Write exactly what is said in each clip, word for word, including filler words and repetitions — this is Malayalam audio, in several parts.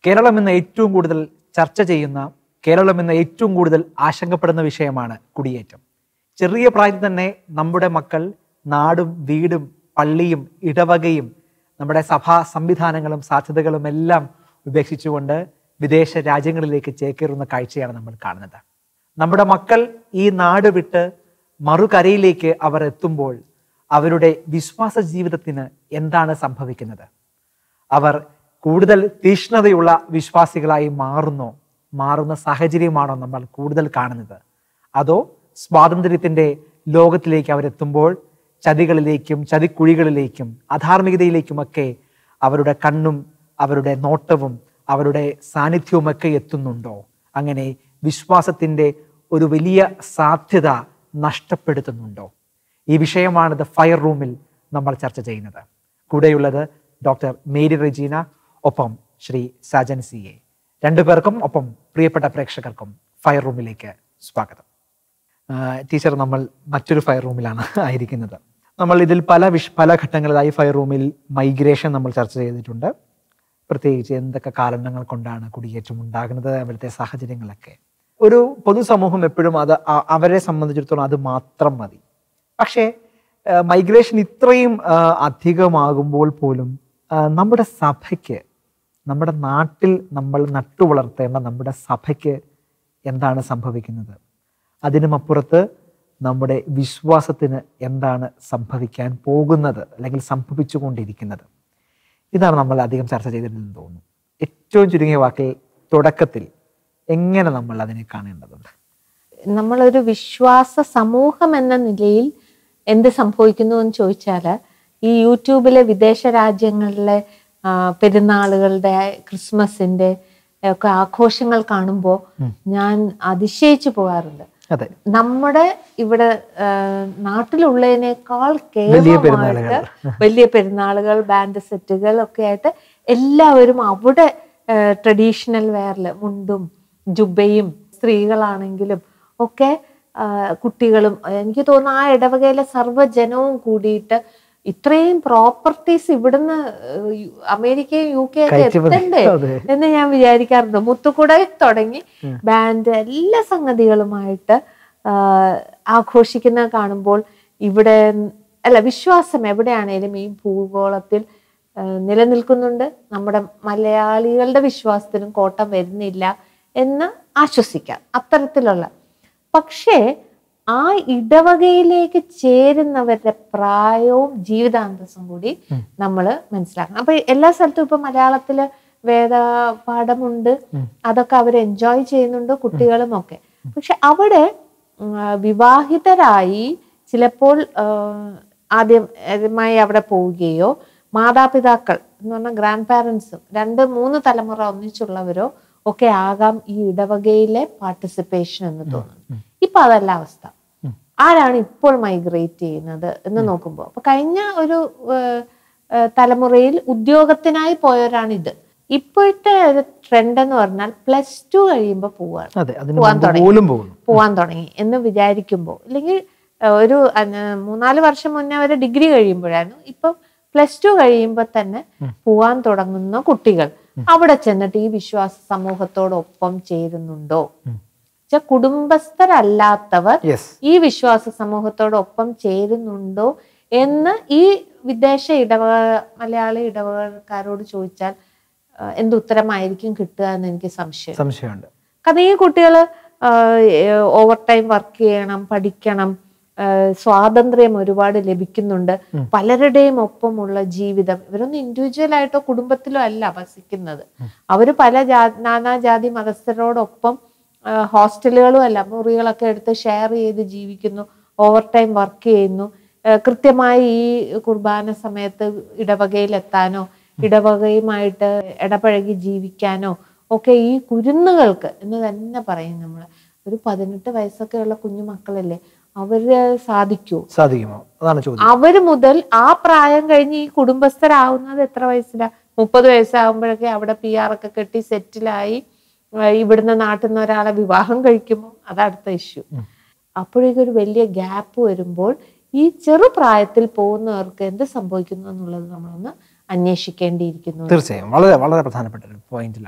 കേരളം ഇന്ന് ഏറ്റവും കൂടുതൽ ചർച്ച ചെയ്യുന്ന, കേരളം ഇന്ന് ഏറ്റവും കൂടുതൽ ആശങ്കപ്പെടുന്ന വിഷയമാണ് കുടിയേറ്റം. ചെറിയ പ്രായത്തിൽ തന്നെ നമ്മുടെ മക്കൾ നാടും വീടും പള്ളിയും ഇടവകയും നമ്മുടെ സഭാ സംവിധാനങ്ങളും സാധ്യതകളും എല്ലാം ഉപേക്ഷിച്ചുകൊണ്ട് വിദേശ രാജ്യങ്ങളിലേക്ക് ചേക്കേറുന്ന കാഴ്ചയാണ് നമ്മൾ കാണുന്നത്. നമ്മുടെ മക്കൾ ഈ നാട് വിട്ട് മറുകരയിലേക്ക് അവർ എത്തുമ്പോൾ അവരുടെ വിശ്വാസ ജീവിതത്തിന് എന്താണ് സംഭവിക്കുന്നത്? അവർ കൂടുതൽ തീഷ്ണതയുള്ള വിശ്വാസികളായി മാറുന്നോ? മാറുന്ന സാഹചര്യമാണോ നമ്മൾ കൂടുതൽ കാണുന്നത്? അതോ സ്വാതന്ത്ര്യത്തിൻ്റെ ലോകത്തിലേക്ക് അവരെത്തുമ്പോൾ ചതികളിലേക്കും ചതിക്കുഴികളിലേക്കും അധാർമികതയിലേക്കുമൊക്കെ അവരുടെ കണ്ണും അവരുടെ നോട്ടവും അവരുടെ സാന്നിധ്യവുമൊക്കെ എത്തുന്നുണ്ടോ? അങ്ങനെ വിശ്വാസത്തിൻ്റെ ഒരു വലിയ സാധ്യത നഷ്ടപ്പെടുത്തുന്നുണ്ടോ? ഈ വിഷയമാണ് ദ ഫയർ റൂമിൽ നമ്മൾ ചർച്ച ചെയ്യുന്നത്. കൂടെയുള്ളത് ഡോക്ടർ മേരി റെജീന, ഒപ്പം ശ്രീ സാജൻ സി എ. രണ്ടുപേർക്കും ഒപ്പം പ്രിയപ്പെട്ട പ്രേക്ഷകർക്കും ഫയർ റൂമിലേക്ക് സ്വാഗതം. ടീച്ചർ, നമ്മൾ മറ്റൊരു ഫയർ റൂമിലാണ് ആയിരിക്കുന്നത്. നമ്മൾ ഇതിൽ പല വിഷ പല ഘട്ടങ്ങളിലായി ഫയർ റൂമിൽ മൈഗ്രേഷൻ നമ്മൾ ചർച്ച ചെയ്തിട്ടുണ്ട്. പ്രത്യേകിച്ച് എന്തൊക്കെ കാരണങ്ങൾ കൊണ്ടാണ് കുടിയേറ്റം ഉണ്ടാകുന്നത്, അവിടുത്തെ സാഹചര്യങ്ങളൊക്കെ. ഒരു പൊതുസമൂഹം എപ്പോഴും അത് അവരെ സംബന്ധിച്ചിടത്തോളം അത് മാത്രം മതി. പക്ഷേ മൈഗ്രേഷൻ ഇത്രയും അധികമാകുമ്പോൾ പോലും നമ്മുടെ സഭയ്ക്ക്, നമ്മുടെ നാട്ടിൽ നമ്മൾ നട്ടുവളർത്തേണ്ട നമ്മുടെ സഭയ്ക്ക് എന്താണ് സംഭവിക്കുന്നത്? അതിനുമപ്പുറത്ത് നമ്മുടെ വിശ്വാസത്തിന് എന്താണ് സംഭവിക്കാൻ പോകുന്നത്, അല്ലെങ്കിൽ സംഭവിച്ചുകൊണ്ടിരിക്കുന്നത്? ഇതാണ് നമ്മൾ അധികം ചർച്ച ചെയ്തിട്ടുണ്ടെന്ന് തോന്നുന്നു. ഏറ്റവും ചുരുങ്ങിയ വാക്കിൽ തുടക്കത്തിൽ എങ്ങനെ നമ്മൾ അതിനെ കാണേണ്ടതുണ്ട്? നമ്മളൊരു വിശ്വാസ സമൂഹം എന്ന നിലയിൽ എന്ത് സംഭവിക്കുന്നു എന്ന് ചോദിച്ചാൽ, ഈ യൂട്യൂബിലെ വിദേശ രാജ്യങ്ങളിലെ പെരുന്നാളുകളുടെ, ക്രിസ്മസിന്റെ ഒക്കെ ആഘോഷങ്ങൾ കാണുമ്പോൾ ഞാൻ അതിശയിച്ചു പോകാറുണ്ട്. നമ്മുടെ ഇവിടെ നാട്ടിലുള്ളതിനേക്കാൾ കേവലമായിട്ട് വലിയ പെരുന്നാളുകൾ, ബാൻഡ് സെറ്റുകൾ ഒക്കെ ആയിട്ട് എല്ലാവരും അവിടെ ട്രഡീഷണൽ വെയറിൽ മുണ്ടും ജുബയും സ്ത്രീകളാണെങ്കിലും ഒക്കെ കുട്ടികളും, എനിക്ക് തോന്നുന്നു ആ ഇടവകയിലെ സർവ്വജനവും കൂടിയിട്ട് ഇത്രയും പ്രോപ്പർട്ടീസ് ഇവിടുന്ന് അമേരിക്കയും യു കെ ഒക്കെ എത്തണ്ടേ എന്ന് ഞാൻ വിചാരിക്കാറുണ്ട്. മുത്തുകുട തുടങ്ങി ബാൻഡ് എല്ലാ സംഗതികളുമായിട്ട് ആഘോഷിക്കുന്ന കാണുമ്പോൾ ഇവിടെ അല്ല, വിശ്വാസം എവിടെയാണേലും ഈ ഭൂഗോളത്തിൽ നിലനിൽക്കുന്നുണ്ട്. നമ്മുടെ മലയാളികളുടെ വിശ്വാസത്തിനും കോട്ടം വരുന്നില്ല എന്ന് ആശ്വസിക്കാം. അത്തരത്തിലുള്ള, പക്ഷേ ആ ഇടവകയിലേക്ക് ചേരുന്നവരുടെ പ്രായവും ജീവിതാന്തസ്സും കൂടി നമ്മൾ മനസ്സിലാക്കണം. അപ്പൊ എല്ലാ സ്ഥലത്തും ഇപ്പൊ മലയാളത്തില് വേദ പാഠമുണ്ട്, അതൊക്കെ അവർ എൻജോയ് ചെയ്യുന്നുണ്ട്, കുട്ടികളും ഒക്കെ. പക്ഷെ അവിടെ വിവാഹിതരായി ചിലപ്പോൾ ആദ്യമായി അവിടെ പോവുകയോ മാതാപിതാക്കൾ എന്ന് പറഞ്ഞാൽ ഗ്രാൻഡ് പാരൻസും രണ്ട് മൂന്ന് തലമുറ ഒന്നിച്ചുള്ളവരോ ഒക്കെ ആകാം ഈ ഇടവകയിലെ പാർട്ടിസിപ്പേഷൻ എന്ന് തോന്നുന്നു. ഇപ്പൊ അതല്ല അവസ്ഥ. ആരാണ് ഇപ്പോൾ മൈഗ്രേറ്റ് ചെയ്യുന്നത് എന്ന് നോക്കുമ്പോൾ, അപ്പൊ കഴിഞ്ഞ ഒരു തലമുറയിൽ ഉദ്യോഗത്തിനായി പോയവരാണിത്. ഇപ്പോഴത്തെ ഒരു ട്രെൻഡ് എന്ന് പറഞ്ഞാൽ പ്ലസ് ടു കഴിയുമ്പോൾ പോവാണ്, പോവാൻ തുടങ്ങി പോവാൻ തുടങ്ങി എന്ന് വിചാരിക്കുമ്പോൾ, അല്ലെങ്കിൽ ഒരു മൂന്നാല് വർഷം മുന്നേ വരെ ഡിഗ്രി കഴിയുമ്പോഴായിരുന്നു, ഇപ്പൊ പ്ലസ് ടു കഴിയുമ്പോൾ തന്നെ പോവാൻ തുടങ്ങുന്ന കുട്ടികൾ അവിടെ ചെന്നിട്ട് ഈ വിശ്വാസ സമൂഹത്തോടൊപ്പം ചേരുന്നുണ്ടോ? കുടുംബസ്ഥരല്ലാത്തവർ ഈ വിശ്വാസ സമൂഹത്തോടൊപ്പം ചേരുന്നുണ്ടോ എന്ന് ഈ വിദേശ ഇടവക മലയാളി ഇടവകക്കാരോട് ചോദിച്ചാൽ എന്തുത്തരമായിരിക്കും കിട്ടുക എന്ന് എനിക്ക് സംശയം സംശയമുണ്ട്. കാരണം ഈ കുട്ടികൾ ഓവർ ടൈം വർക്ക് ചെയ്യണം, പഠിക്കണം, സ്വാതന്ത്ര്യം ഒരുപാട് ലഭിക്കുന്നുണ്ട്, പലരുടെയും ഒപ്പമുള്ള ജീവിതം. ഇവരൊന്നും ഇൻഡിവിജ്വൽ ആയിട്ടോ കുടുംബത്തിലോ അല്ല വസിക്കുന്നത്. അവര് പല ജാ നാനാജാതി മതസ്ഥരോടൊപ്പം ഹോസ്റ്റലുകളും അല്ല, മുറികളൊക്കെ എടുത്ത് ഷെയർ ചെയ്ത് ജീവിക്കുന്നു, ഓവർ ടൈം വർക്ക് ചെയ്യുന്നു. കൃത്യമായി ഈ കുർബാന സമയത്ത് ഇടവകയിലെത്താനോ ഇടവകയുമായിട്ട് ഇടപഴകി ജീവിക്കാനോ ഒക്കെ ഈ കുരുന്നുകൾക്ക് എന്ന് തന്നെ പറയും നമ്മൾ. ഒരു പതിനെട്ട് വയസ്സൊക്കെ ഉള്ള കുഞ്ഞു മക്കളല്ലേ, അവര് സാധിക്കുമോ? സാധിക്കുമോ? അതാണ് ചോദ്യം. അവര് മുതൽ ആ പ്രായം കഴിഞ്ഞ് ഈ കുടുംബസ്ഥരാവുന്നത് എത്ര വയസ്സിലാ? മുപ്പത് വയസ്സാകുമ്പോഴൊക്കെ അവിടെ പി ആർ ഒക്കെ കെട്ടി സെറ്റിലായി ഇവിടുന്ന് നാട്ടിൽ നിന്ന് ഒരാളെ വിവാഹം കഴിക്കുമോ? അതടുത്ത ഇഷ്യൂ. അപ്പോഴേക്കും ഒരു വലിയ ഗ്യാപ്പ് വരുമ്പോൾ ഈ ചെറുപ്രായത്തിൽ പോകുന്നവർക്ക് എന്ത് സംഭവിക്കുന്നു എന്നുള്ളത് നമ്മളൊന്ന് അന്വേഷിക്കേണ്ടിയിരിക്കുന്നു. തീർച്ചയായും വളരെ വളരെ പ്രധാനപ്പെട്ട ഒരു പോയിന്റിലാണ്.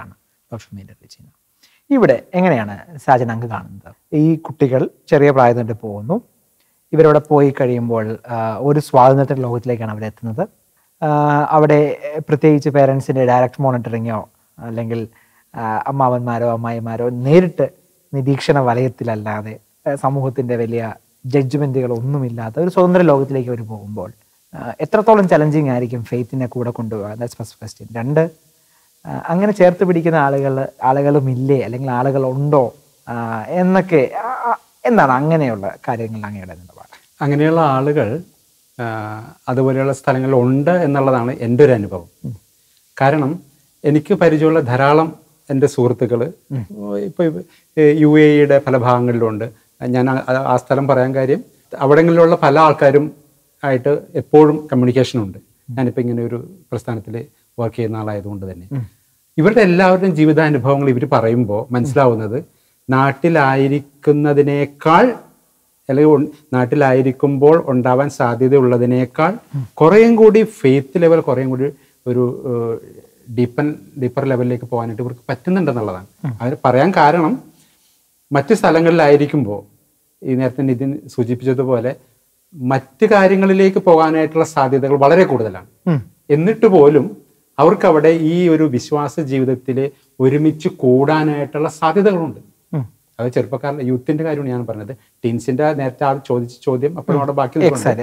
സോഷ്യൽ മീഡിയ റീച്ച് ചെയ്യുന്നത്. ഇവിടെ എങ്ങനെയാണ് സാജൻ അങ്ങ് കാണുന്നത്? ഈ കുട്ടികൾ ചെറിയ പ്രായത്തിൽ തൊട്ട് പോകുന്നു, ഇവരവിടെ പോയി കഴിയുമ്പോൾ ഒരു സ്വാതന്ത്ര്യത്തിൻ്റെ ലോകത്തിലേക്കാണ് അവരെത്തുന്നത്. അവിടെ പ്രത്യേകിച്ച് പേരൻസിൻ്റെ ഡയറക്റ്റ് മോണിറ്ററിങ്ങോ അല്ലെങ്കിൽ അമ്മാവന്മാരോ അമ്മായിമാരോ നേരിട്ട് നിരീക്ഷണ വലയത്തിലല്ലാതെ സമൂഹത്തിൻ്റെ വലിയ ജഡ്ജ്മെൻറ്റുകൾ ഒന്നുമില്ലാത്ത ഒരു സ്വതന്ത്ര ലോകത്തിലേക്ക് അവർ പോകുമ്പോൾ എത്രത്തോളം ചലഞ്ചിങ് ആയിരിക്കും ഫെയ്ത്തിനെ കൂടെ കൊണ്ടുപോകുക? That's first question. രണ്ട്, അങ്ങനെ ചേർത്ത് പിടിക്കുന്ന ആളുകൾ ആളുകളും ഇല്ലേ അല്ലെങ്കിൽ ആളുകളുണ്ടോ എന്നൊക്കെ എന്താണ് അങ്ങനെയുള്ള കാര്യങ്ങൾ അങ്ങയുടെ നിലപാട്? അങ്ങനെയുള്ള ആളുകൾ അതുപോലെയുള്ള സ്ഥലങ്ങളിൽ ഉണ്ട് എന്നുള്ളതാണ് എൻ്റെ ഒരു അനുഭവം. കാരണം എനിക്ക് പരിചയമുള്ള ധാരാളം എൻ്റെ സുഹൃത്തുക്കൾ ഇപ്പോൾ യു എ ഇയുടെ പല ഭാഗങ്ങളിലുണ്ട്. ഞാൻ ആ സ്ഥലം പറയാൻ കാര്യം അവിടങ്ങളിലുള്ള പല ആൾക്കാരും ആയിട്ട് എപ്പോഴും കമ്മ്യൂണിക്കേഷനുണ്ട്. ഞാനിപ്പോൾ ഇങ്ങനെ ഒരു പ്രസ്ഥാനത്തിൽ വർക്ക് ചെയ്യുന്ന ആളായതുകൊണ്ട് തന്നെ ഇവരുടെ എല്ലാവരുടെയും ജീവിതാനുഭവങ്ങൾ ഇവർ പറയുമ്പോൾ മനസ്സിലാവുന്നത് നാട്ടിലായിരിക്കുന്നതിനേക്കാൾ അല്ലെങ്കിൽ നാട്ടിലായിരിക്കുമ്പോൾ ഉണ്ടാവാൻ സാധ്യതയുള്ളതിനേക്കാൾ കുറേയും കൂടി ഫെയ്ത്ത് ലെവൽ കുറേയും കൂടി ഒരു ഡീപ്പൻ ഡീപ്പർ ലെവലിലേക്ക് പോകാനായിട്ട് ഇവർക്ക് പറ്റുന്നുണ്ടെന്നുള്ളതാണ്. അവർ പറയാൻ കാരണം മറ്റു സ്ഥലങ്ങളിലായിരിക്കുമ്പോൾ ഈ നേരത്തെ നിതിൻ സൂചിപ്പിച്ചതുപോലെ മറ്റു കാര്യങ്ങളിലേക്ക് പോകാനായിട്ടുള്ള സാധ്യതകൾ വളരെ കൂടുതലാണ്. എന്നിട്ട് പോലും അവർക്ക് അവിടെ ഈ ഒരു വിശ്വാസ ജീവിതത്തിൽ ഒരുമിച്ച് കൂടാനായിട്ടുള്ള സാധ്യതകളുണ്ട്. അത് ചെറുപ്പക്കാരുടെ യൂത്തിന്റെ കാര്യമാണ് ഞാൻ പറഞ്ഞത്. ടീൻസിന്റെ നേരത്തെ ആൾ ചോദിച്ച ചോദ്യം അപ്പോഴും അവിടെ ബാക്കി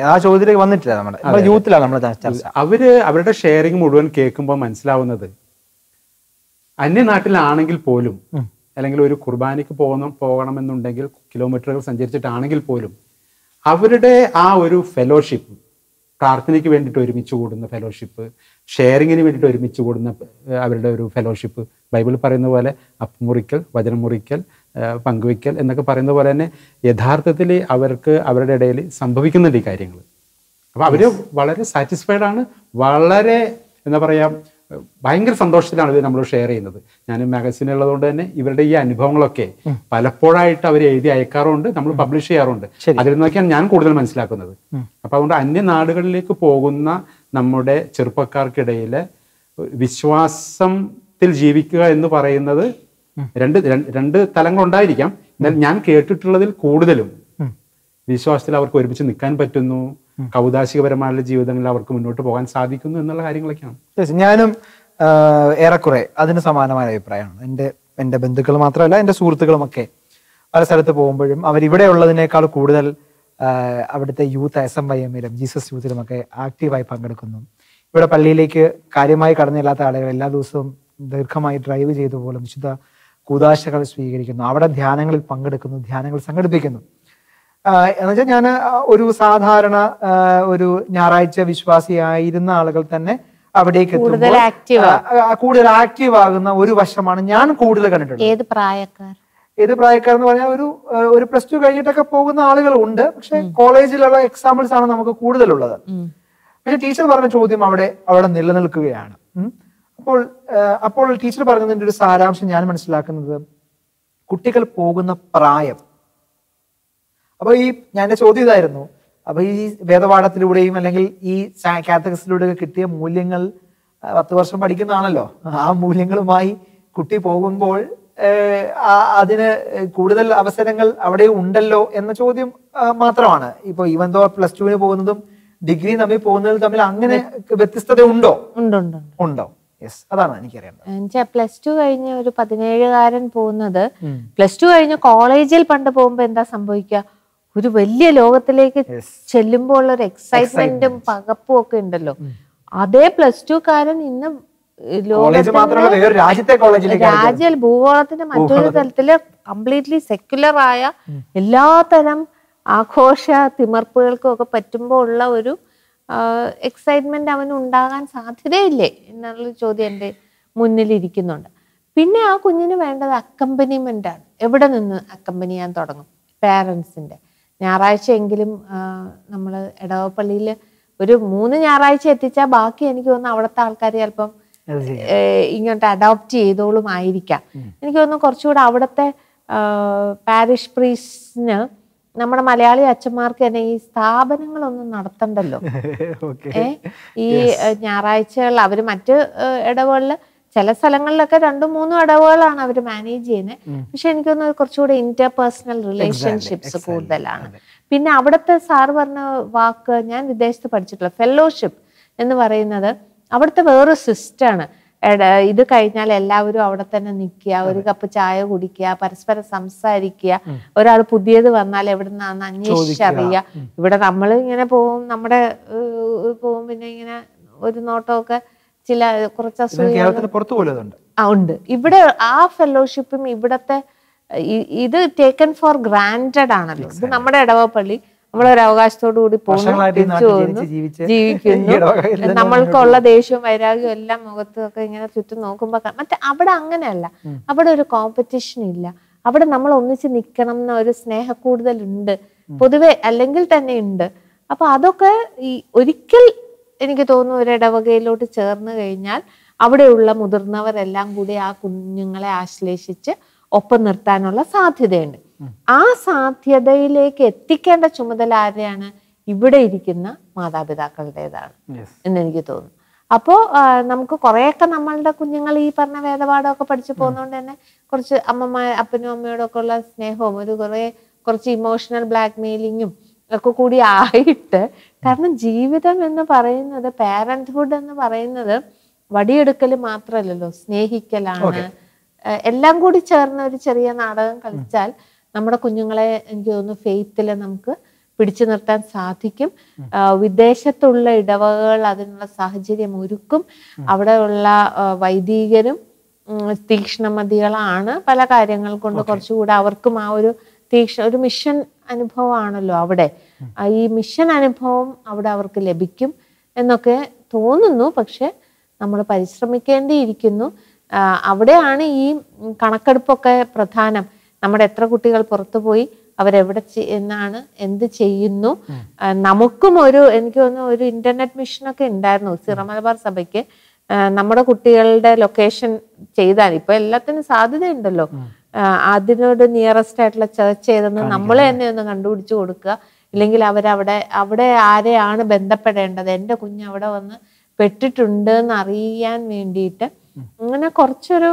അവര് അവരുടെ ഷെയറിങ് മുഴുവൻ കേൾക്കുമ്പോൾ മനസ്സിലാവുന്നത് അന്യനാട്ടിലാണെങ്കിൽ പോലും അല്ലെങ്കിൽ ഒരു കുർബാനയ്ക്ക് പോകുന്ന പോകണമെന്നുണ്ടെങ്കിൽ കിലോമീറ്ററുകൾ സഞ്ചരിച്ചിട്ടാണെങ്കിൽ പോലും അവരുടെ ആ ഒരു ഫെലോഷിപ്പ്, പ്രാർത്ഥനയ്ക്ക് വേണ്ടിയിട്ട് ഒരുമിച്ച് കൂടുന്ന ഫെലോഷിപ്പ്, ഷെയറിങ്ങിന് വേണ്ടിയിട്ട് ഒരുമിച്ച് കൂടുന്ന അവരുടെ ഒരു ഫെലോഷിപ്പ്, ബൈബിൾ പറയുന്ന പോലെ അപ്പമുറിക്കൽ, വചനം മുറിക്കൽ, പങ്കുവയ്ക്കൽ എന്നൊക്കെ പറയുന്ന പോലെ തന്നെ യഥാർത്ഥത്തിൽ അവർക്ക് അവരുടെ ഇടയിൽ സംഭവിക്കുന്നുണ്ട് ഈ കാര്യങ്ങൾ. അപ്പോൾ അവർ വളരെ സാറ്റിസ്ഫൈഡ് ആണ്, വളരെ എന്താ പറയുക ഭയങ്കര സന്തോഷത്തിലാണ് ഇത് നമ്മൾ ഷെയർ ചെയ്യുന്നത്. ഞാൻ മാഗസിൻ ഉള്ളതുകൊണ്ട് തന്നെ ഇവരുടെ ഈ അനുഭവങ്ങളൊക്കെ പലപ്പോഴായിട്ട് അവർ എഴുതി അയക്കാറുണ്ട്, നമ്മൾ പബ്ലിഷ് ചെയ്യാറുണ്ട്. അതിൽ നിന്നൊക്കെയാണ് ഞാൻ കൂടുതൽ മനസ്സിലാക്കുന്നത്. അപ്പോൾ അതുകൊണ്ട് അന്യ നാടുകളിലേക്ക് പോകുന്ന നമ്മുടെ ചെറുപ്പക്കാർക്കിടയിൽ വിശ്വാസത്തിൽ ജീവിക്കുക എന്ന് പറയുന്നത് രണ്ട് രണ്ട് തലങ്ങളുണ്ടായിരിക്കാം. എന്നാൽ ഞാൻ കേട്ടിട്ടുള്ളതിൽ കൂടുതലും വിശ്വാസത്തിൽ അവർക്ക് ഒരുമിച്ച് നിൽക്കാൻ പറ്റുന്നു, കൗതാശികപരമായ ജീവിതങ്ങളിൽ അവർക്ക് മുന്നോട്ട് പോകാൻ സാധിക്കുന്നു എന്നുള്ള കാര്യങ്ങളൊക്കെയാണ്. ഞാനും ഏറെക്കുറെ അതിന് സമാനമായ അഭിപ്രായമാണ്. എൻ്റെ എൻ്റെ ബന്ധുക്കൾ മാത്രമല്ല എൻ്റെ സുഹൃത്തുക്കളുമൊക്കെ പല സ്ഥലത്ത് പോകുമ്പോഴും അവരിവിടെ ഉള്ളതിനേക്കാൾ കൂടുതൽ അവിടുത്തെ യൂത്ത് എസ് എം വൈ എമ്മിലും ജീസസ് യൂത്തിലുമൊക്കെ ആക്റ്റീവായി പങ്കെടുക്കുന്നു. ഇവിടെ പള്ളിയിലേക്ക് കാര്യമായി കടന്നില്ലാത്ത ആളുകൾ എല്ലാ ദിവസവും ദീർഘമായി ഡ്രൈവ് ചെയ്തു പോലും വിശുദ്ധ കൂദാശകൾ സ്വീകരിക്കുന്നു, അവിടെ ധ്യാനങ്ങളിൽ പങ്കെടുക്കുന്നു, ധ്യാനങ്ങൾ സംഘടിപ്പിക്കുന്നു. എന്നുവെച്ചാൽ ഞാൻ ഒരു സാധാരണ ഒരു ഞായറാഴ്ച വിശ്വാസിയായിരുന്ന ആളുകൾ തന്നെ അവിടേക്ക് എത്തുമ്പോൾ കൂടുതൽ ആക്റ്റീവ് ആകുന്ന ഒരു വശമാണ് ഞാൻ കൂടുതൽ കണ്ടിട്ടുള്ളത്. ഏത് പ്രായക്കാർ ഏത് പ്രായക്കാർ എന്ന് പറഞ്ഞാൽ ഒരു ഒരു പ്ലസ് ടു കഴിഞ്ഞിട്ടൊക്കെ പോകുന്ന ആളുകളുണ്ട്. പക്ഷെ കോളേജിലുള്ള എക്സാമ്പിൾസ് ആണ് നമുക്ക് കൂടുതലുള്ളത്. പക്ഷെ ടീച്ചർ പറഞ്ഞ ചോദ്യം അവിടെ അവിടെ നിലനിൽക്കുകയാണ്. അപ്പോൾ അപ്പോൾ ടീച്ചർ പറഞ്ഞതിന്റെ ഒരു സാരാംശം ഞാൻ മനസ്സിലാക്കുന്നത് കുട്ടികൾ പോകുന്ന പ്രായം. അപ്പൊ ഈ ഞാൻ ചോദ്യം ഇതായിരുന്നു, അപ്പൊ ഈ വേദപാഠത്തിലൂടെയും അല്ലെങ്കിൽ ഈ കാത്തസിലൂടെയൊക്കെ കിട്ടിയ മൂല്യങ്ങൾ പത്ത് വർഷം പഠിക്കുന്നതാണല്ലോ, ആ മൂല്യങ്ങളുമായി കുട്ടി പോകുമ്പോൾ അതിന് കൂടുതൽ അവസരങ്ങൾ അവിടെ ഉണ്ടല്ലോ എന്ന ചോദ്യം മാത്രമാണ്. ഇപ്പൊ ഈവൻ ദോ പ്ലസ് ടുവിന് പോകുന്നതും ഡിഗ്രി തമ്മിൽ പോകുന്നതും തമ്മിൽ അങ്ങനെ വ്യത്യസ്തത ഉണ്ടോ? ഉണ്ടോ? യെസ്, അതാണ് എനിക്കറിയാം. പ്ലസ് ടു കഴിഞ്ഞ ഒരു പതിനേഴുകാരൻ പോകുന്നത്, പ്ലസ് ടു കഴിഞ്ഞ കോളേജിൽ പണ്ട് പോകുമ്പോ എന്താ സംഭവിക്കുക, ഒരു വലിയ ലോകത്തിലേക്ക് ചെല്ലുമ്പോൾ ഉള്ള ഒരു എക്സൈറ്റ്മെന്റും പകപ്പും ഒക്കെ ഉണ്ടല്ലോ. അതേ പ്ലസ് ടു കാരൻ ഇന്ന് രാജ്യ ഭൂഗോളത്തിന്റെ മറ്റൊരു തലത്തില് കംപ്ലീറ്റ്ലി സെക്യുലർ ആയ എല്ലാത്തരം ആഘോഷ തിമർപ്പുകൾക്കും ഒക്കെ പറ്റുമ്പോൾ ഉള്ള ഒരു എക്സൈറ്റ്മെന്റ് അവന് ഉണ്ടാകാൻ സാധ്യതയില്ലേ എന്നുള്ള ചോദ്യം എൻ്റെ മുന്നിലിരിക്കുന്നുണ്ട്. പിന്നെ ആ കുഞ്ഞിന് വേണ്ടത് അക്കമ്പനിമെന്റ് ആണ്. എവിടെ നിന്ന് അക്കമ്പനി ചെയ്യാൻ തുടങ്ങും? പാരൻസിന്റെ. ഞായറാഴ്ച എങ്കിലും നമ്മൾ ഇടവപ്പള്ളിയിൽ ഒരു മൂന്ന് ഞായറാഴ്ച എത്തിച്ചാൽ ബാക്കി എനിക്ക് തോന്നുന്നു അവിടുത്തെ ആൾക്കാർ ചിലപ്പം ഇങ്ങോട്ട് അഡോപ്റ്റ് ചെയ്തോളും ആയിരിക്കാം. എനിക്ക് തോന്നുന്നു കുറച്ചുകൂടെ അവിടുത്തെ പാരിഷ് പ്രീസ്റ്റിന് നമ്മുടെ മലയാളി അച്ഛന്മാർക്ക് തന്നെ ഈ സ്ഥാപനങ്ങളൊന്നും നടത്തണ്ടല്ലോ. ഏ ഈ ഞായറാഴ്ചകൾ അവര് മറ്റ് ഇടവുകളിൽ ചില സ്ഥലങ്ങളിലൊക്കെ രണ്ടും മൂന്നും ഇടവുകളാണ് അവർ മാനേജ് ചെയ്യുന്നത്. പക്ഷെ എനിക്ക് തോന്നുന്നത് കുറച്ചുകൂടി ഇന്റർപേഴ്സണൽ റിലേഷൻഷിപ്സ് കൂടുതലാണ്. പിന്നെ അവിടുത്തെ സാറ് പറഞ്ഞ വാക്ക് ഞാൻ വിദേശത്ത് പഠിച്ചിട്ടുള്ള ഫെലോഷിപ്പ് എന്ന് പറയുന്നത് അവിടുത്തെ വേറൊരു സിസ്റ്റമാണ്. ഇത് കഴിഞ്ഞാൽ എല്ലാവരും അവിടെ തന്നെ നിൽക്കുക, ഒരു കപ്പ് ചായ കുടിക്കുക, പരസ്പരം സംസാരിക്കുക, ഒരാൾ പുതിയത് വന്നാൽ എവിടെ നിന്നാന്ന് അന്വേഷിച്ചറിയുക. ഇവിടെ നമ്മൾ ഇങ്ങനെ പോവും, നമ്മുടെ പോവും, പിന്നെ ഇങ്ങനെ ഒരു നോട്ടമൊക്കെ ചില കുറച്ച് അസുഖം ആ ഉണ്ട്. ഇവിടെ ആ ഫെലോഷിപ്പും ഇവിടത്തെ ഇത് ടേക്കൺ ഫോർ ഗ്രാൻഡഡ് ആണല്ലോ. ഇത് നമ്മുടെ ഇടവപ്പള്ളി, നമ്മളൊരു അവകാശത്തോടു കൂടി പോകുന്നു, തിരിച്ചു പോകുന്നു, ജീവിക്കുന്നു, നമ്മൾക്കുള്ള ദേഷ്യവും വൈരാഗ്യവും എല്ലാം മുഖത്തൊക്കെ ഇങ്ങനെ ചുറ്റും നോക്കുമ്പോ. മറ്റേ അവിടെ അങ്ങനെയല്ല, അവിടെ ഒരു കോമ്പറ്റീഷൻ ഇല്ല. അവിടെ നമ്മൾ ഒന്നിച്ച് നിൽക്കണം എന്ന ഒരു സ്നേഹ കൂടുതലുണ്ട് പൊതുവെ, അല്ലെങ്കിൽ തന്നെ ഉണ്ട്. അപ്പൊ അതൊക്കെ ഈ ഒരിക്കൽ എനിക്ക് തോന്നുന്നു ഒരു ഇടവകയിലോട്ട് ചേർന്ന് കഴിഞ്ഞാൽ അവിടെയുള്ള മുതിർന്നവരെല്ലാം കൂടി ആ കുഞ്ഞുങ്ങളെ ആശ്ലേഷിച്ച് ഒപ്പം നിർത്താനുള്ള സാധ്യതയുണ്ട്. ആ സാധ്യതയിലേക്ക് എത്തിക്കേണ്ട ചുമതല ആരെയാണ്? ഇവിടെ ഇരിക്കുന്ന മാതാപിതാക്കളുടേതാണ് എന്നെനിക്ക് തോന്നുന്നു. അപ്പോൾ നമുക്ക് കുറേയൊക്കെ നമ്മളുടെ കുഞ്ഞുങ്ങൾ ഈ പറഞ്ഞ വേദപാഠമൊക്കെ പഠിച്ചു പോകുന്നതുകൊണ്ട് തന്നെ കുറച്ച് അമ്മമ്മ അപ്പനും അമ്മയോടൊക്കെ ഉള്ള സ്നേഹവും ഒരു കുറേ കുറച്ച് ഇമോഷണൽ ബ്ലാക്ക് മെയിലിങ്ങും ഒക്കെ കൂടി ആയിട്ട്, കാരണം ജീവിതം എന്ന് പറയുന്നത്, പാരന്റ്ഹുഡ് എന്ന് പറയുന്നത് വടിയെടുക്കൽ മാത്രമല്ലല്ലോ, സ്നേഹിക്കലാണ്. എല്ലാം കൂടി ചേർന്ന ഒരു ചെറിയ നാടകം കളിച്ചാൽ നമ്മുടെ കുഞ്ഞുങ്ങളെ എനിക്ക് തോന്നുന്നു ഫെയ്ത്തിൽ നമുക്ക് പിടിച്ചു നിർത്താൻ സാധിക്കും. വിദേശത്തുള്ള ഇടവകകൾ അതിനുള്ള സാഹചര്യം ഒരുക്കും. അവിടെയുള്ള വൈദികരും തീക്ഷ്ണമതികളാണ്. പല കാര്യങ്ങൾ കൊണ്ട് കുറച്ചുകൂടെ അവർക്കും ആ ഒരു തീക്ഷ ഒരു മിഷൻ അനുഭവമാണല്ലോ അവിടെ. ഈ മിഷൻ അനുഭവം അവിടെ അവർക്ക് ലഭിക്കും എന്നൊക്കെ തോന്നുന്നു. പക്ഷെ നമ്മൾ പരിശ്രമിക്കേണ്ടിയിരിക്കുന്നു. അവിടെയാണ് ഈ കണക്കെടുപ്പൊക്കെ പ്രധാനം. നമ്മുടെ എത്ര കുട്ടികൾ പുറത്തു പോയി, അവരെവിടെ എന്നാണ്, എന്ത് ചെയ്യുന്നു. നമുക്കും ഒരു എനിക്ക് തോന്നുന്നു ഒരു ഇന്റർനെറ്റ് മിഷനൊക്കെ ഉണ്ടായിരുന്നു സിറോ മലബാർ സഭയ്ക്ക്. നമ്മുടെ കുട്ടികളുടെ ലൊക്കേഷൻ ചെയ്താൽ ഇപ്പൊ എല്ലാത്തിനും സാധ്യതയുണ്ടല്ലോ. അതിനോട് നിയറസ്റ്റ് ആയിട്ടുള്ള ചേർച്ച് ചെയ്തെന്ന് നമ്മൾ തന്നെ ഒന്ന് കണ്ടുപിടിച്ചു കൊടുക്കുക. ഇല്ലെങ്കിൽ അവരവിടെ അവിടെ ആരെയാണ് ബന്ധപ്പെടേണ്ടത്, എൻ്റെ കുഞ്ഞ് അവിടെ വന്ന് പെട്ടിട്ടുണ്ട് എന്ന് അറിയാൻ വേണ്ടിയിട്ട് അങ്ങനെ കുറച്ചൊരു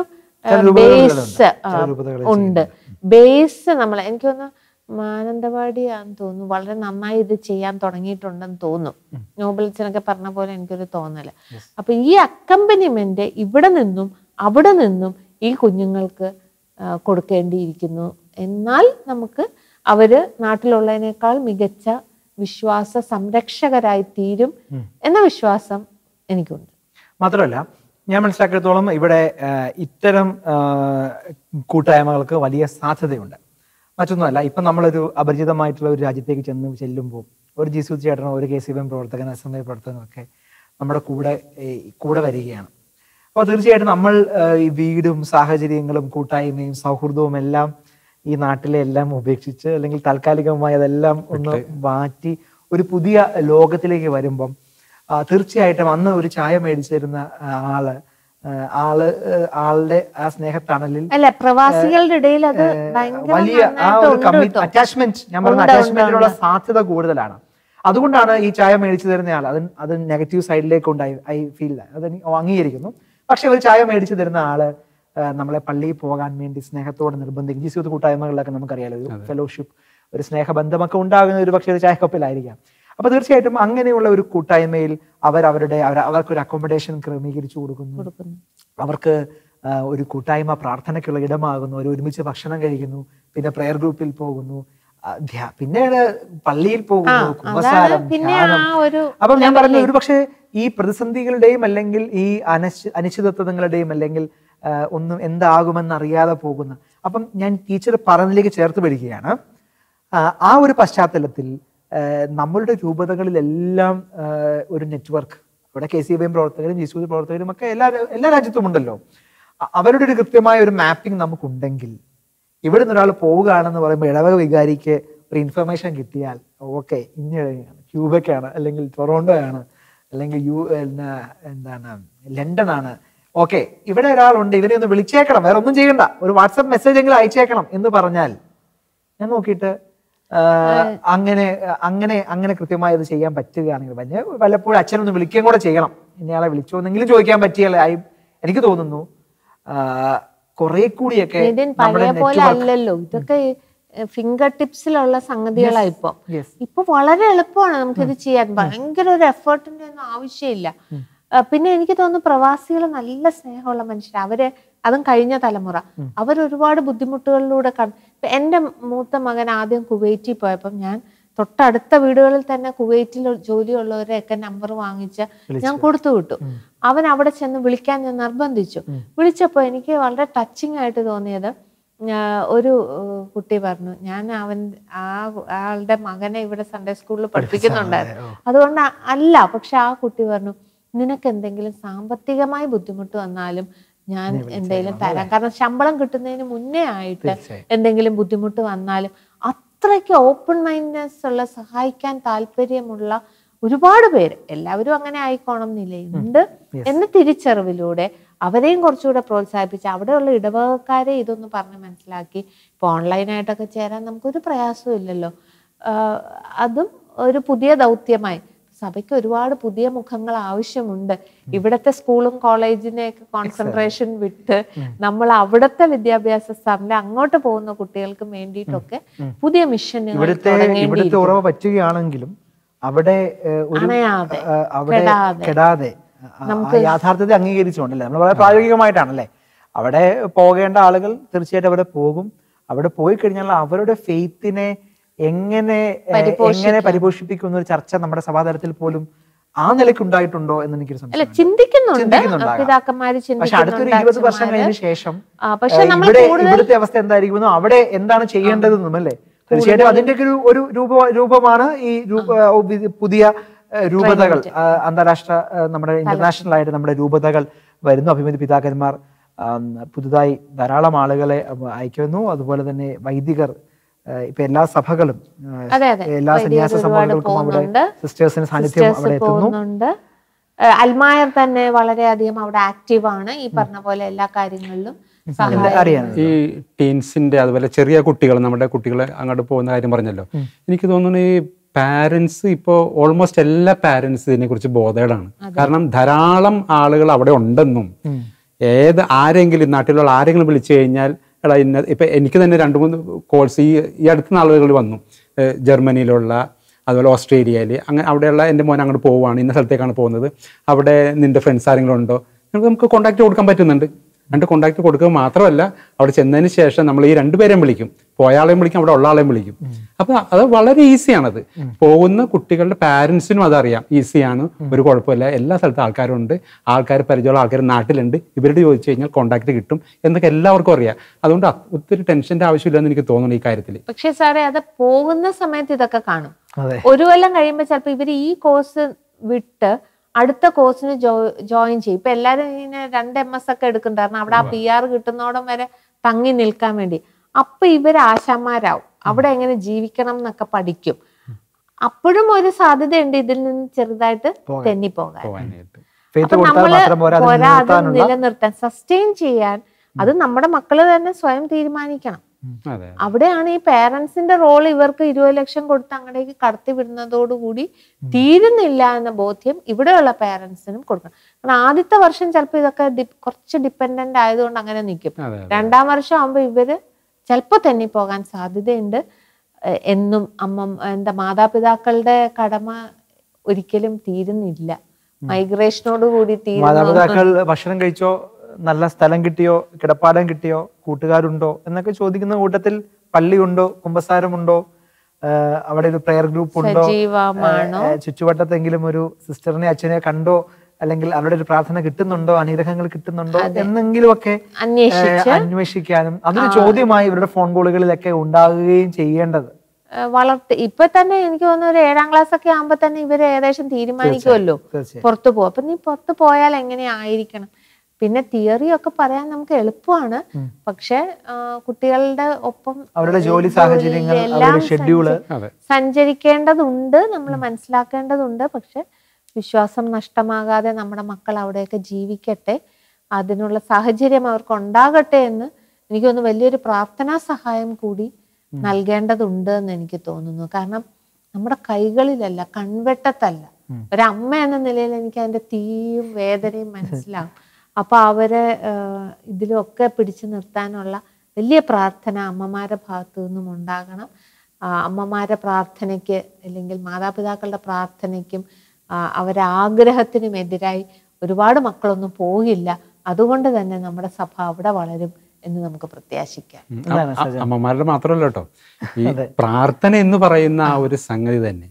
ബേസ് ഉണ്ട്. ബേസ് നമ്മൾ എനിക്ക് തോന്നുന്നു മാനന്തവാടിയാന്ന് തോന്നുന്നു വളരെ നന്നായി ഇത് ചെയ്യാൻ തുടങ്ങിയിട്ടുണ്ടെന്ന് തോന്നുന്നു. നോബൽസിനൊക്കെ പറഞ്ഞ പോലെ എനിക്കൊരു തോന്നല്. അപ്പൊ ഈ അക്കമ്പനിമെന്റ് ഇവിടെ നിന്നും അവിടെ നിന്നും ഈ കുഞ്ഞുങ്ങൾക്ക് കൊടുക്കേണ്ടിയിരിക്കുന്നു. എന്നാൽ നമുക്ക് അവര് നാട്ടിലുള്ളതിനേക്കാൾ മികച്ച വിശ്വാസ സംരക്ഷകരായി തീരും എന്ന വിശ്വാസം എനിക്കുണ്ട്. മാത്രമല്ല ഞാൻ മനസ്സിലാക്കിയിടത്തോളം ഇവിടെ ഇത്തരം കൂട്ടായ്മകൾക്ക് വലിയ സാധ്യതയുണ്ട്. മറ്റൊന്നുമല്ല, ഇപ്പം നമ്മളൊരു അപരിചിതമായിട്ടുള്ള ഒരു രാജ്യത്തേക്ക് ചെന്ന് ചെല്ലുമ്പോൾ ഒരു ജിസു ചേട്ടനോ ഒരു കെ സി ബി എം പ്രവർത്തകൻ എസ് എം ഐ പ്രവർത്തകനോ ഒക്കെ നമ്മുടെ കൂടെ കൂടെ വരികയാണ്. അപ്പോൾ തീർച്ചയായിട്ടും നമ്മൾ ഈ വീടും സാഹചര്യങ്ങളും കൂട്ടായ്മയും സൗഹൃദവും എല്ലാം ഈ നാട്ടിലെ എല്ലാം ഉപേക്ഷിച്ച് അല്ലെങ്കിൽ താൽക്കാലികമായി അതെല്ലാം ഒന്ന് മാറ്റി ഒരു പുതിയ ലോകത്തിലേക്ക് വരുമ്പം തീർച്ചയായിട്ടും അന്ന് ഒരു ചായ മേടിച്ചു തരുന്ന ആള് ആള് ആളുടെ ആ സ്നേഹത്തണലിൽ അല്ല പ്രവാസികളുടെ ഇടയിൽ അത് വലിയ ആ ഒരു കമ്മിറ്റ് അറ്റാച്ച്മെന്റ് ഞാൻ പറഞ്ഞ അറ്റാച്ച്മെന്റിനുള്ള സാധ്യത കൂടുതലാണ്. അതുകൊണ്ടാണ് ഈ ചായ മേടിച്ചു തരുന്ന ആൾ അത് അത് നെഗറ്റീവ് സൈഡിലേക്ക് ഉണ്ടായി ഐ ഫീൽ അത് അംഗീകരിക്കുന്നു. പക്ഷെ ഒരു ചായ മേടിച്ചു തരുന്ന ആള് നമ്മളെ പള്ളിയിൽ പോകാൻ വേണ്ടി സ്നേഹത്തോടെ നിർബന്ധിക്കും. ജിസൂത്ത് കൂട്ടായ്മകളിലൊക്കെ നമുക്കറിയാലോ ഒരു ഫെലോഷിപ്പ് ഒരു സ്നേഹബന്ധമൊക്കെ ഉണ്ടാകുന്ന ഒരു പക്ഷേ ഒരു ചായക്കപ്പിലായിരിക്കാം. അപ്പൊ തീർച്ചയായിട്ടും അങ്ങനെയുള്ള ഒരു കൂട്ടായ്മയിൽ അവർ അവരുടെ അവർക്കൊരു അക്കോമഡേഷൻ ക്രമീകരിച്ചു കൊടുക്കുന്നു. അവർക്ക് ഒരു കൂട്ടായ്മ പ്രാർത്ഥനയ്ക്കുള്ള ഇടമാകുന്നു. അവർ ഒരുമിച്ച് ഭക്ഷണം കഴിക്കുന്നു, പിന്നെ പ്രെയർ ഗ്രൂപ്പിൽ പോകുന്നു, പിന്നീട് പള്ളിയിൽ പോകുന്നു, കുമ്പസാരം, ധ്യാനം. അപ്പം ഞാൻ പറഞ്ഞു ഒരു പക്ഷേ ഈ പ്രതിസന്ധികളുടെയും അല്ലെങ്കിൽ ഈ അനിശ്ചി അനിശ്ചിതത്വങ്ങളുടെയും അല്ലെങ്കിൽ ഒന്നും എന്താകുമെന്ന് അറിയാതെ പോകുന്ന അപ്പം ഞാൻ ടീച്ചർ പറഞ്ഞതിലേക്ക് ചേർത്ത് പിടിക്കുകയാണ്. ആ ഒരു പശ്ചാത്തലത്തിൽ നമ്മളുടെ രൂപതകളിലെല്ലാം ഒരു നെറ്റ്വർക്ക് ഇവിടെ കെ സി ബി എം പ്രവർത്തകരും ജിസൂത്ത് പ്രവർത്തകരും ഒക്കെ എല്ലാ എല്ലാ രാജ്യത്തും ഉണ്ടല്ലോ. അവരുടെ ഒരു കൃത്യമായ ഒരു മാപ്പിംഗ് നമുക്കുണ്ടെങ്കിൽ ഇവിടെ നിന്ന് ഒരാൾ പോവുകയാണെന്ന് പറയുമ്പോൾ ഇടവക വികാരിക്ക് ഒരു ഇൻഫർമേഷൻ കിട്ടിയാൽ ഓക്കെ ഇന്ന ക്യൂബക്കാണ് അല്ലെങ്കിൽ ടൊറോണ്ടോ ആണ് അല്ലെങ്കിൽ യു എന്താണ് ലണ്ടൻ ആണ്, ഓക്കെ ഇവിടെ ഒരാളുണ്ട്, ഇവരെ ഒന്ന് വിളിച്ചേക്കണം, വേറെ ഒന്നും ചെയ്യണ്ട, ഒരു വാട്സപ്പ് മെസ്സേജ് എങ്കിലും അയച്ചേക്കണം എന്ന് പറഞ്ഞാൽ ഞാൻ നോക്കിയിട്ട് അങ്ങനെ അങ്ങനെ അങ്ങനെ കൃത്യമായി അത് ചെയ്യാൻ പറ്റുകയാണെങ്കിൽ വലിയ വല്ലപ്പോഴും അച്ഛനൊന്ന് വിളിക്കുകയും കൂടെ ചെയ്യണം. ഇന്നയാളെ വിളിച്ചോന്നെങ്കിലും ചോദിക്കാൻ പറ്റിയല്ലേ, ഐ എനിക്ക് തോന്നുന്നു കുറെ കൂടിയൊക്കെ പഴയ പോലെ അല്ലല്ലോ, ഇതൊക്കെ ഫിംഗർ ടിപ്സിലുള്ള സംഗതികളാണ് ഇപ്പൊ. ഇപ്പൊ വളരെ എളുപ്പമാണ് നമുക്കിത് ചെയ്യാൻ, ഭയങ്കര ഒരു എഫേർട്ടിന്റെ ഒന്നും ആവശ്യമില്ല. പിന്നെ എനിക്ക് തോന്നുന്നു പ്രവാസികൾ നല്ല സ്നേഹമുള്ള മനുഷ്യർ, അവര് അതും കഴിഞ്ഞ തലമുറ, അവർ ഒരുപാട് ബുദ്ധിമുട്ടുകളിലൂടെ കടന്നു. ഇപ്പൊ എന്റെ മൂത്ത മകൻ ആദ്യം കുവൈറ്റിൽ പോയപ്പം ഞാൻ തൊട്ടടുത്ത വീടുകളിൽ തന്നെ കുവൈറ്റിൽ ജോലിയുള്ളവരെയൊക്കെ നമ്പർ വാങ്ങിച്ച് ഞാൻ കൊടുത്തു വിട്ടു. അവൻ അവിടെ ചെന്ന് വിളിക്കാൻ ഞാൻ നിർബന്ധിച്ചു. വിളിച്ചപ്പോൾ എനിക്ക് വളരെ ടച്ചിങ് ആയിട്ട് തോന്നിയത്, ഒരു കുട്ടി പറഞ്ഞു, ഞാൻ അവൻ ആ ആളുടെ മകനെ ഇവിടെ സൺഡേ സ്കൂളിൽ പഠിപ്പിക്കുന്നുണ്ടായിരുന്നു, അതുകൊണ്ട് അല്ല, പക്ഷെ ആ കുട്ടി പറഞ്ഞു, നിനക്ക് എന്തെങ്കിലും സാമ്പത്തികമായി ബുദ്ധിമുട്ട് വന്നാലും ഞാൻ എന്തെങ്കിലും തരാം, കാരണം ശമ്പളം കിട്ടുന്നതിന് മുന്നേ ആയിട്ട് എന്തെങ്കിലും ബുദ്ധിമുട്ട് വന്നാലും. അത്രയ്ക്ക് ഓപ്പൺ മൈൻഡ്നെസ് ഉള്ള, സഹായിക്കാൻ താല്പര്യമുള്ള ഒരുപാട് പേര്, എല്ലാവരും അങ്ങനെ ആയിക്കോണം എന്നില്ല, എന്ന തിരിച്ചറിവിലൂടെ അവരെയും കുറച്ചുകൂടെ പ്രോത്സാഹിപ്പിച്ച് അവിടെയുള്ള ഇടവകക്കാരെ ഇതൊന്ന് പറഞ്ഞ് മനസ്സിലാക്കി. ഇപ്പൊ ഓൺലൈനായിട്ടൊക്കെ ചേരാൻ നമുക്കൊരു പ്രയാസവും ഇല്ലല്ലോ. അതും ഒരു പുതിയ ദൗത്യമായി. സഭയ്ക്ക് ഒരുപാട് പുതിയ മുഖങ്ങൾ ആവശ്യമുണ്ട്. ഇവിടത്തെ സ്കൂളും കോളേജിനെയൊക്കെ കോൺസെൻട്രേഷൻ വിട്ട് നമ്മൾ അവിടുത്തെ വിദ്യാഭ്യാസ സ്ഥാപനം അങ്ങോട്ട് പോകുന്ന കുട്ടികൾക്ക് വേണ്ടിയിട്ടൊക്കെ പുതിയ മിഷനുകൾ ഉറവ പറ്റുകയാണെങ്കിലും അവിടെ അവിടെ കെടാതെ യാഥാർത്ഥ്യത്തെ അംഗീകരിച്ചുകൊണ്ടല്ലേ, നമ്മൾ വളരെ പ്രായോഗികമായിട്ടാണല്ലേ അവിടെ പോകേണ്ട ആളുകൾ തീർച്ചയായിട്ടും അവിടെ പോകും. അവിടെ പോയി കഴിഞ്ഞാൽ അവരുടെ ഫെയ്ത്തിനെ എങ്ങനെ എങ്ങനെ പരിപോഷിപ്പിക്കുന്ന ഒരു ചർച്ച നമ്മുടെ സഭാതലത്തിൽ പോലും ആ നിലയ്ക്ക് ഉണ്ടായിട്ടുണ്ടോ എന്ന് എനിക്കൊരു സംശയം. പക്ഷെ അടുത്തൊരു ഇരുപത് വർഷം കഴിഞ്ഞ ശേഷം ഇവിടെ ഇവിടുത്തെ അവസ്ഥ എന്തായിരിക്കുമെന്നോ അവിടെ എന്താണ് ചെയ്യേണ്ടതെന്നും അല്ലേ, തീർച്ചയായിട്ടും അതിന്റെ ഒരു ഒരു രൂപ രൂപമാണ് ഈ പുതിയ രൂപതകൾ, അന്താരാഷ്ട്ര നമ്മുടെ ഇന്റർനാഷണൽ ആയിട്ട് നമ്മുടെ രൂപതകൾ വരുന്നു. അഭിമന്യ പിതാക്കന്മാർ പുതുതായി ധാരാളം ആളുകളെ അയക്കുന്നു. അതുപോലെ തന്നെ വൈദികർ, ഇപ്പൊ എല്ലാ സഭകളും എല്ലാ സന്യാസ സഭകൾക്കും അവിടെ സിസ്റ്റേഴ്സിന് സാന്നിധ്യം അവിടെ എത്തുന്നു. അൽമായർ തന്നെ വളരെയധികം അവിടെ ആക്റ്റീവ് ആണ്, ഈ പറഞ്ഞ പോലെ എല്ലാ കാര്യങ്ങളിലും. ഈ ടീൻസിന്റെ അതുപോലെ ചെറിയ കുട്ടികൾ, നമ്മുടെ കുട്ടികളെ അങ്ങോട്ട് പോകുന്ന കാര്യം പറഞ്ഞല്ലോ, എനിക്ക് തോന്നുന്നു ഈ പാരന്റ്സ് ഇപ്പോൾ ഓൾമോസ്റ്റ് എല്ലാ പാരന്റ്സ് ഇതിനെ കുറിച്ച് ബോധേഡാണ്. കാരണം ധാരാളം ആളുകൾ അവിടെ ഉണ്ടെന്നും ഏത് ആരെങ്കിലും നാട്ടിലുള്ള ആരെങ്കിലും വിളിച്ചു കഴിഞ്ഞാൽ എടാ ഇന്ന ഇപ്പം എനിക്ക് തന്നെ രണ്ട് മൂന്ന് കോഴ്സ് ഈ ഈ അടുത്ത നാളുകളിൽ വന്നു, ജർമ്മനിയിലുള്ള അതുപോലെ ഓസ്ട്രേലിയയിൽ, അങ്ങനെ അവിടെയുള്ള എൻ്റെ മോൻ അങ്ങോട്ട് പോവുകയാണ്, ഇന്ന സ്ഥലത്തേക്കാണ് പോകുന്നത്, അവിടെ നിൻ്റെ ഫ്രണ്ട്സ് ആരെങ്കിലും ഉണ്ടോ, നമുക്ക് കോൺടാക്ട് കൊടുക്കാൻ പറ്റുന്നുണ്ട്. രണ്ട് കോൺടാക്ട് കൊടുക്കുക മാത്രമല്ല, അവിടെ ചെന്നതിന് ശേഷം നമ്മൾ ഈ രണ്ടുപേരെയും വിളിക്കും, പോയ ആളെയും വിളിക്കും, അവിടെ ഉള്ള ആളെയും വിളിക്കും. അപ്പൊ അത് വളരെ ഈസിയാണത്. പോകുന്ന കുട്ടികളുടെ പാരന്റ്സിനും അതറിയാം, ഈസിയാണ്, ഒരു കുഴപ്പമില്ല, എല്ലാ സ്ഥലത്തും ആൾക്കാരുണ്ട്, ആൾക്കാർ പരിചയമുള്ള ആൾക്കാർ നാട്ടിലുണ്ട്, ഇവരോട് ചോദിച്ചു കഴിഞ്ഞാൽ കോൺടാക്ട് കിട്ടും എന്നൊക്കെ എല്ലാവർക്കും അറിയാം. അതുകൊണ്ട് ഒത്തിരി ടെൻഷന്റെ ആവശ്യമില്ലെന്ന് എനിക്ക് തോന്നുന്നു ഈ കാര്യത്തിൽ. പക്ഷേ സാറേ, അത് പോകുന്ന സമയത്ത് ഇതൊക്കെ കാണും. ഒരു കൊല്ലം കഴിയുമ്പോൾ ചിലപ്പോൾ ഇവർ ഈ കോഴ്സ് വിട്ട് അടുത്ത കോഴ്സിന് ജോ ജോയിൻ ചെയ്യും. ഇപ്പൊ എല്ലാരും ഇങ്ങനെ രണ്ട് എം എസ് ഒക്കെ എടുക്കുന്നുണ്ടായിരുന്നു, അവിടെ ആ പി ആർ കിട്ടുന്നോടം വരെ തങ്ങി നിൽക്കാൻ വേണ്ടി. അപ്പൊ ഇവർ ആശാന്മാരാവും, അവിടെ എങ്ങനെ ജീവിക്കണം എന്നൊക്കെ പഠിക്കും. അപ്പോഴും ഒരു സാധ്യതയുണ്ട് ഇതിൽ നിന്ന് ചെറുതായിട്ട് തെന്നിപ്പോകാൻ. അപ്പൊ നമ്മള് പോരാ അത് നിലനിർത്താൻ, സസ്റ്റെയിൻ ചെയ്യാൻ, അത് നമ്മുടെ മക്കള് തന്നെ സ്വയം തീരുമാനിക്കണം. അവിടെയാണ് ഈ പേരൻസിന്റെ റോൾ ഇവർക്ക് ഇരുപത് ലക്ഷം കൊടുത്ത് അങ്ങടേക്ക് കടത്തി വിടുന്നതോടുകൂടി തീരുന്നില്ല എന്ന ബോധ്യം ഇവിടെയുള്ള പേരൻസിനും കൊടുക്കണം. കാരണം ആദ്യത്തെ വർഷം ചിലപ്പോൾ ഇതൊക്കെ കുറച്ച് ഡിപ്പെൻഡന്റ് ആയതുകൊണ്ട് അങ്ങനെ നിൽക്കും. രണ്ടാം വർഷം ആകുമ്പോൾ ഇവര് ചിലപ്പോൾ തന്നെ പോകാൻ സാധ്യതയുണ്ട്. എന്നും അമ്മ എന്താ മാതാപിതാക്കളുടെ കടമ ഒരിക്കലും തീരുന്നില്ല. മൈഗ്രേഷനോട് കൂടി തീരുന്നു. മാതാപിതാക്കൾ ഭക്ഷണം കഴിച്ചോ, നല്ല സ്ഥലം കിട്ടിയോ, കിടപ്പാടം കിട്ടിയോ, കൂട്ടുകാരുണ്ടോ എന്നൊക്കെ ചോദിക്കുന്ന കൂട്ടത്തിൽ പള്ളിയുണ്ടോ, കുമ്പസാരമുണ്ടോ, അവിടെ ഒരു പ്രെയർ ഗ്രൂപ്പ് ഉണ്ടോ, ചുറ്റുവട്ടത്തെങ്കിലും ഒരു സിസ്റ്ററിനെ അച്ഛനെ കണ്ടോ, അല്ലെങ്കിൽ അവരുടെ ഒരു പ്രാർത്ഥന കിട്ടുന്നുണ്ടോ, അനുഗ്രഹങ്ങൾ കിട്ടുന്നുണ്ടോ എന്നെങ്കിലുമൊക്കെ അന്വേഷിക്കാനും അതൊരു ചോദ്യമായി ഇവരുടെ ഫോൺ കോളുകളിലൊക്കെ ഉണ്ടാകുകയും ചെയ്യേണ്ടത് വളർത്തി. ഇപ്പൊ തന്നെ എനിക്ക് തോന്നുന്നു ഒരു ഏഴാം ക്ലാസ് ഒക്കെ ആകുമ്പോ തന്നെ ഇവര് ഏകദേശം തീരുമാനിക്കുമല്ലോ പുറത്തു പോകും. അപ്പൊ നീ പുറത്തു പോയാൽ എങ്ങനെയായിരിക്കണം. പിന്നെ തിയറി ഒക്കെ പറയാൻ നമുക്ക് എളുപ്പമാണ്, പക്ഷെ കുട്ടികളുടെ ഒപ്പം അവരുടെ ജോലി സാഹചര്യങ്ങൾ, എല്ലാം സഞ്ചരിക്കേണ്ടതുണ്ട്, നമ്മൾ മനസ്സിലാക്കേണ്ടതുണ്ട്. പക്ഷെ വിശ്വാസം നഷ്ടമാകാതെ നമ്മുടെ മക്കൾ അവിടെയൊക്കെ ജീവിക്കട്ടെ, അതിനുള്ള സാഹചര്യം അവർക്ക് ഉണ്ടാകട്ടെ എന്ന് എനിക്ക് തോന്നുന്നു വലിയൊരു പ്രാർത്ഥനാ സഹായം കൂടി നൽകേണ്ടതുണ്ട് എന്ന് എനിക്ക് തോന്നുന്നു. കാരണം നമ്മുടെ കൈകളിലല്ല, കൺവെട്ടത്തല്ല. ഒരമ്മ എന്ന നിലയിൽ എനിക്ക് അതിന്റെ തീയും വേദനയും മനസ്സിലാവും. അപ്പോൾ അവരെ ഇതിലൊക്കെ പിടിച്ചു നിർത്താനുള്ള വലിയ പ്രാർത്ഥന അമ്മമാരുടെ ഭാഗത്തു നിന്നും ഉണ്ടാകണം. അമ്മമാരുടെ പ്രാർത്ഥനയ്ക്ക് അല്ലെങ്കിൽ മാതാപിതാക്കളുടെ പ്രാർത്ഥനയ്ക്കും അവരുടെ ആഗ്രഹത്തിനും എതിരായി ഒരുപാട് മക്കളൊന്നും പോകില്ല. അതുകൊണ്ട് തന്നെ നമ്മുടെ സഭ അവിടെ വളരും എന്ന് നമുക്ക് പ്രത്യാശിക്കാം. അമ്മമാരുടെ മാത്രമല്ല കേട്ടോ, ഈ പ്രാർത്ഥന എന്ന് പറയുന്ന ആ ഒരു സംഗതി തന്നെ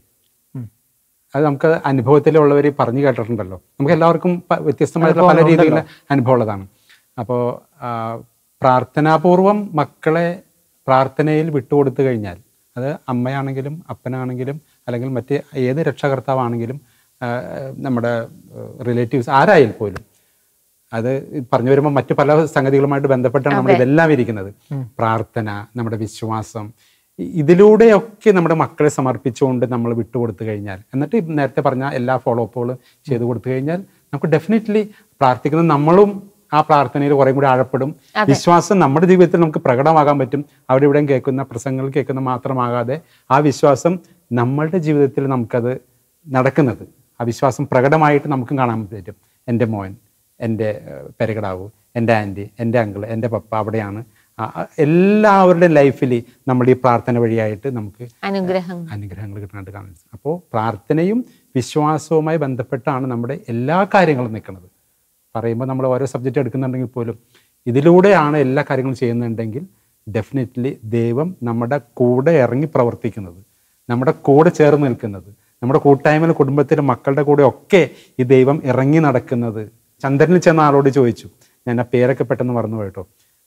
അത് നമുക്ക് അനുഭവത്തിലുള്ളവർ പറഞ്ഞു കേട്ടിട്ടുണ്ടല്ലോ. നമുക്ക് എല്ലാവർക്കും വ്യത്യസ്തമായിട്ടുള്ള പല രീതിയിലുള്ള അനുഭവം ഉള്ളതാണ്. അപ്പോൾ പ്രാർത്ഥനാപൂർവം മക്കളെ പ്രാർത്ഥനയിൽ വിട്ടുകൊടുത്തു കഴിഞ്ഞാൽ, അത് അമ്മയാണെങ്കിലും അപ്പനാണെങ്കിലും അല്ലെങ്കിൽ മറ്റ് ഏത് രക്ഷകർത്താവാണെങ്കിലും നമ്മുടെ റിലേറ്റീവ്സ് ആരായാലും പോലും, അത് പറഞ്ഞു വരുമ്പോൾ മറ്റു പല സംഗതികളുമായിട്ട് ബന്ധപ്പെട്ടാണ് നമ്മൾ ഇതെല്ലാം ഇരിക്കുന്നത്. പ്രാർത്ഥന, നമ്മുടെ വിശ്വാസം, ഇതിലൂടെയൊക്കെ നമ്മുടെ മക്കളെ സമർപ്പിച്ചുകൊണ്ട് നമ്മൾ വിട്ടുകൊടുത്തു കഴിഞ്ഞാൽ, എന്നിട്ട് നേരത്തെ പറഞ്ഞ എല്ലാ ഫോളോ അപ്പുകളും ചെയ്തു കൊടുത്തു കഴിഞ്ഞാൽ നമുക്ക് ഡെഫിനറ്റ്ലി പ്രാർത്ഥിക്കുന്ന നമ്മളും ആ പ്രാർത്ഥനയിൽ കുറേ കൂടി ആഴപ്പെടും. വിശ്വാസം നമ്മുടെ ജീവിതത്തിൽ നമുക്ക് പ്രകടമാകാൻ പറ്റും. അവിടെ ഇവിടെയും കേൾക്കുന്ന പ്രസംഗങ്ങൾ കേൾക്കുന്ന മാത്രമാകാതെ ആ വിശ്വാസം നമ്മളുടെ ജീവിതത്തിൽ നമുക്കത് നടക്കുന്നത്, ആ വിശ്വാസം പ്രകടമായിട്ട് നമുക്കും കാണാൻ പറ്റും. എൻ്റെ മോൻ, എൻ്റെ പെരകടാവു, എൻ്റെ ആൻറ്റി, എൻ്റെ അങ്കിള്, എൻ്റെ പപ്പ അവിടെയാണ്. എല്ലാവരുടെ ലൈഫിൽ നമ്മൾ ഈ പ്രാർത്ഥന വഴിയായിട്ട് നമുക്ക് അനുഗ്രഹം അനുഗ്രഹങ്ങൾ കിട്ടാനായിട്ട് കാണുന്നത്. അപ്പോൾ പ്രാർത്ഥനയും വിശ്വാസവുമായി ബന്ധപ്പെട്ടാണ് നമ്മുടെ എല്ലാ കാര്യങ്ങളും നിൽക്കുന്നത്. പറയുമ്പോൾ നമ്മൾ ഓരോ സബ്ജക്റ്റ് എടുക്കുന്നുണ്ടെങ്കിൽ പോലും ഇതിലൂടെയാണ് എല്ലാ കാര്യങ്ങളും ചെയ്യുന്നുണ്ടെങ്കിൽ ഡെഫിനറ്റ്ലി ദൈവം നമ്മുടെ കൂടെ ഇറങ്ങി പ്രവർത്തിക്കുന്നത്, നമ്മുടെ കൂടെ ചേർന്ന് നിൽക്കുന്നത്, നമ്മുടെ കൂട്ടായ്മയിൽ കുടുംബത്തിലും മക്കളുടെ കൂടെ ഒക്കെ ഈ ദൈവം ഇറങ്ങി നടക്കുന്നത്. ചന്ദ്രനിൽ ചെന്ന ആളോട് ചോദിച്ചു, ഞാൻ ആ പേരൊക്കെ പെട്ടെന്ന് മറന്നു പോയിട്ടോ,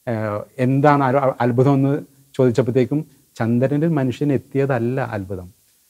എന്താണ് അത്ഭുതം എന്ന് ചോദിച്ചപ്പോഴത്തേക്കും ചന്ദ്രനിൽ മനുഷ്യൻ എത്തിയതല്ല അത്ഭുതം,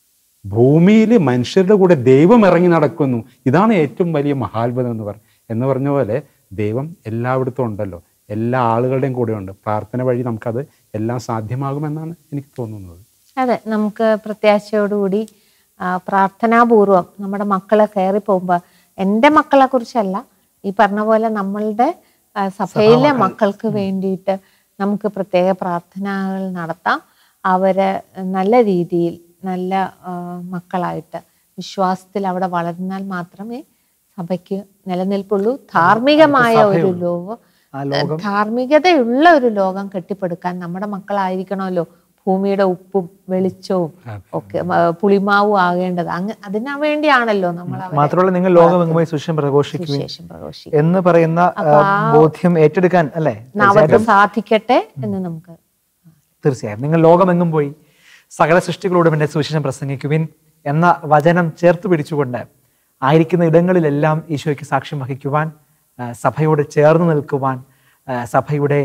ഭൂമിയിൽ മനുഷ്യരുടെ കൂടെ ദൈവം ഇറങ്ങി നടക്കുന്നു, ഇതാണ് ഏറ്റവും വലിയ മഹാത്ഭുതം എന്ന് പറഞ്ഞു. എന്ന് പറഞ്ഞ പോലെ ദൈവം എല്ലായിടത്തും ഉണ്ടല്ലോ, എല്ലാ ആളുകളുടെയും കൂടെ ഉണ്ട്. പ്രാർത്ഥന വഴി നമുക്കത് എല്ലാം സാധ്യമാകുമെന്നാണ് എനിക്ക് തോന്നുന്നത്. അതെ, നമുക്ക് പ്രത്യാശയോടുകൂടി പ്രാർത്ഥനാപൂർവം നമ്മുടെ മക്കളെ കയറി പോകുമ്പോൾ, എൻ്റെ മക്കളെ കുറിച്ചല്ല, ഈ പറഞ്ഞ പോലെ നമ്മളുടെ സഭയിലെ മക്കൾക്ക് വേണ്ടിയിട്ട് നമുക്ക് പ്രത്യേക പ്രാർത്ഥനകൾ നടത്താം. അവരെ നല്ല രീതിയിൽ നല്ല മക്കളായിട്ട് വിശ്വാസത്തിൽ അവിടെ വളർന്നാൽ മാത്രമേ സഭയ്ക്ക് നിലനിൽപ്പുള്ളൂ. ധാർമ്മികമായ ഒരു ലോകം, ധാർമ്മികതയുള്ള ഒരു ലോകം കെട്ടിപ്പടുക്കാൻ നമ്മുടെ മക്കളായിരിക്കണമല്ലോ ഭൂമിയുടെ ഉപ്പും വെളിച്ചവും ഒക്കെ പുളിമാവും ആകേണ്ടത്. അങ്ങ് അതിനു വേണ്ടിയാണല്ലോ നമ്മൾ. മാത്രമല്ല നിങ്ങൾ ലോകമെങ്ങുമായി സുവിശേഷം പ്രഘോഷിക്കുകയും എന്ന് പറയുന്ന ബോധ്യം ഏറ്റെടുക്കാൻ അല്ലേ അവർക്ക് സാധിക്കട്ടെ എന്ന് നമുക്ക്. തീർച്ചയായും നിങ്ങൾ ലോകമെങ്ങും പോയി സകല സൃഷ്ടികളോടും എൻ്റെ സുവിശേഷം പ്രസംഗിക്കുവിൻ എന്ന വചനം ചേർത്ത് പിടിച്ചുകൊണ്ട് ആയിരിക്കുന്ന ഇടങ്ങളിലെല്ലാം ഈശോയ്ക്ക് സാക്ഷ്യം വഹിക്കുവാൻ, സഭയോട് ചേർന്ന് നിൽക്കുവാൻ, സഭയുടെ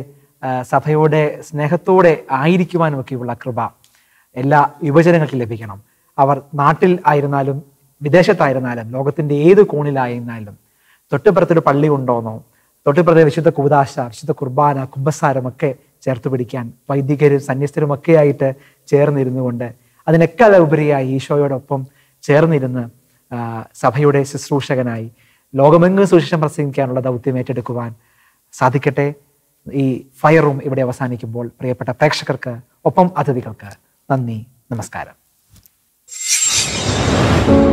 സഭയുടെ സ്നേഹത്തോടെ ആയിരിക്കുവാനുമൊക്കെയുള്ള കൃപ എല്ലാ യുവജനങ്ങൾക്ക് ലഭിക്കണം. അവർ നാട്ടിൽ ആയിരുന്നാലും വിദേശത്തായിരുന്നാലും ലോകത്തിൻ്റെ ഏത് കോണിലായിരുന്നാലും തൊട്ടുപുറത്തൊരു പള്ളി ഉണ്ടോന്നോ, തൊട്ടുപുറത്തെ വിശുദ്ധ കൂദാശ, വിശുദ്ധ കുർബാന, കുമ്പസാരമൊക്കെ ചേർത്ത് പിടിക്കാൻ വൈദികരും സന്യസ്തരും ഒക്കെ ആയിട്ട് ചേർന്നിരുന്നു കൊണ്ട് അതിനൊക്കെ ഉപരിയായി ഈശോയോടൊപ്പം ചേർന്നിരുന്ന് സഭയുടെ ശുശ്രൂഷകനായി ലോകമെങ്ങും സുവിശേഷം പ്രസംഗിക്കാനുള്ള ദൗത്യം ഏറ്റെടുക്കുവാൻ സാധിക്കട്ടെ. ഈ ഫയർ റൂം ഇവിടെ അവസാനിക്കുമ്പോൾ പ്രിയപ്പെട്ട പ്രേക്ഷകർക്ക് ഒപ്പം അതിഥികൾക്ക് നന്ദി, നമസ്കാരം.